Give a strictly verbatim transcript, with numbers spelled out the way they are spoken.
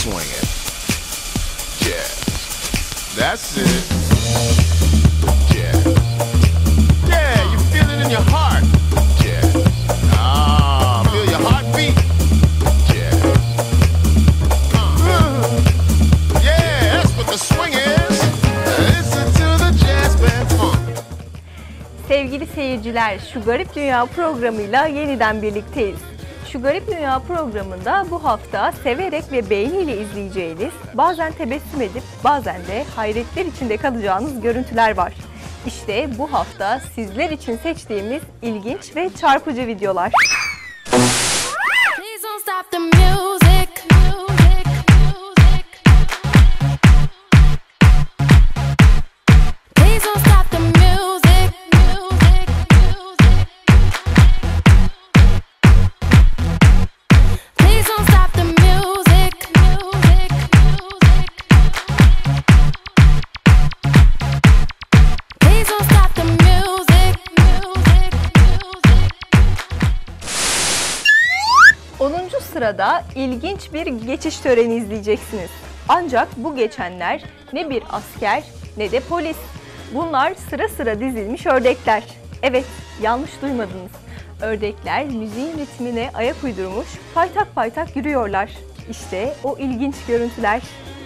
swinging. Jazz. That's it. Jazz. Yeah, you feel it in your heart. Jazz. Ah, feel your heartbeat. Jazz. Uh, yeah, that's what the swing is. Listen to the jazz band funk. Sevgili seyirciler, Şu Garip Dünya programıyla yeniden birlikteyiz. Şu Garip Dünya programında bu hafta severek ve beğeniyle izleyeceğiniz, bazen tebessüm edip bazen de hayretler içinde kalacağınız görüntüler var. İşte bu hafta sizler için seçtiğimiz ilginç ve çarpıcı videolar. onuncu sırada ilginç bir geçiş töreni izleyeceksiniz. Ancak bu geçenler ne bir asker ne de polis. Bunlar sıra sıra dizilmiş ördekler. Evet, yanlış duymadınız. Ördekler müziğin ritmine ayak uydurmuş, paytak paytak yürüyorlar. İşte o ilginç görüntüler.